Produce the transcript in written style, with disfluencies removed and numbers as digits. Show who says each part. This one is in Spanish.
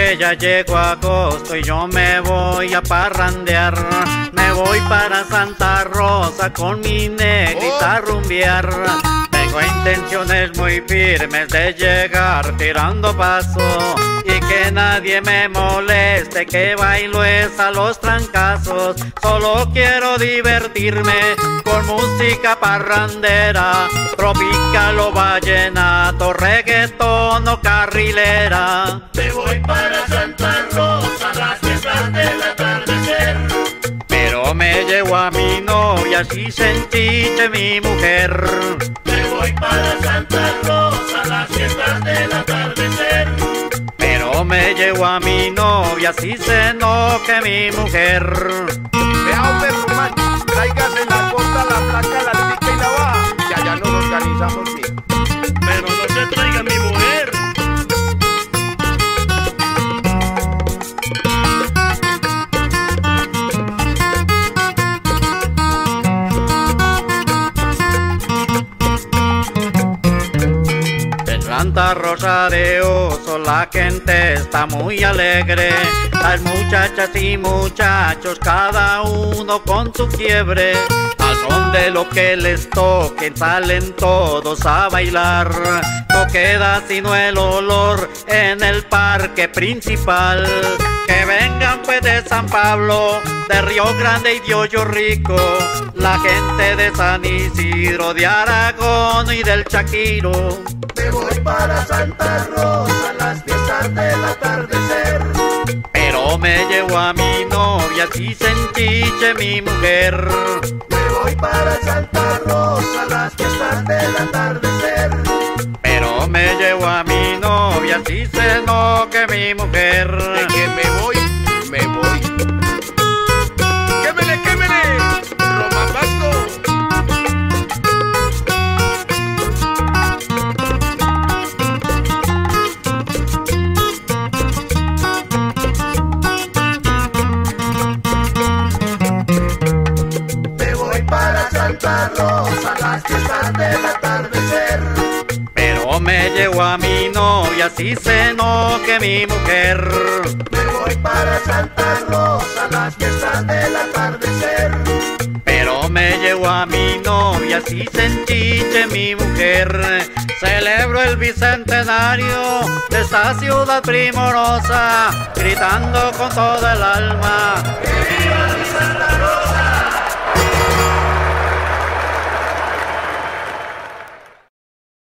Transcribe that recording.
Speaker 1: que ya llegó agosto y yo me voy a parrandear. Me voy para Santa Rosa con mi negrita a rumbear. Tengo intenciones muy firmes de llegar tirando paso y que nadie me moleste, que bailo es a los trancazos. Solo quiero divertirme con música parrandera, tropical o vallenato, reggaetón o carrilera.
Speaker 2: Me voy para Santa Rosa, las fiestas del atardecer.
Speaker 1: Pero me llevo a mi novia, si se enchiche mi mujer.
Speaker 2: Me voy para Santa Rosa, las fiestas del atardecer.
Speaker 1: Pero me llevo a mi novia, si se enoje mi mujer.
Speaker 3: Vea, hombre, Román, tráigase la corta, la placa, la pica y la baja, que allá nos organizamos bien.
Speaker 2: Pero no se traiga mi mujer.
Speaker 1: Santa Rosa de Osos la gente está muy alegre, las muchachas y muchachos cada uno con su fiebre. Al son de lo que les toquen salen todos a bailar, no queda sino el olor en el parque principal. Que vengan pues de San Pablo, de Río Grande y de Hoyo Rico, la gente de San Isidro, de Aragón y del Chaquiro.
Speaker 2: Me voy para Santa Rosa, las fiestas del atardecer.
Speaker 1: Pero me llevo a mi novia, si se enchiche mi mujer.
Speaker 2: Me voy para Santa Rosa, las fiestas del atardecer.
Speaker 1: Pero me llevo a mi novia, si se enoje mi mujer.
Speaker 3: De que me voy, me voy. ¡Quémele, quémele! ¡Román Vasco!
Speaker 2: Me voy para Santa Rosa, las fiestas del atardecer.
Speaker 1: Pero me llevo a mi novia, si se enoje mi mujer.
Speaker 2: Me voy para Santa Rosa, las fiestas del atardecer.
Speaker 1: Pero me llevo a mi novia, si se enchiche mi mujer. Celebro el bicentenario de esta ciudad primorosa, gritando con toda el alma.
Speaker 2: ¡Que viva Santa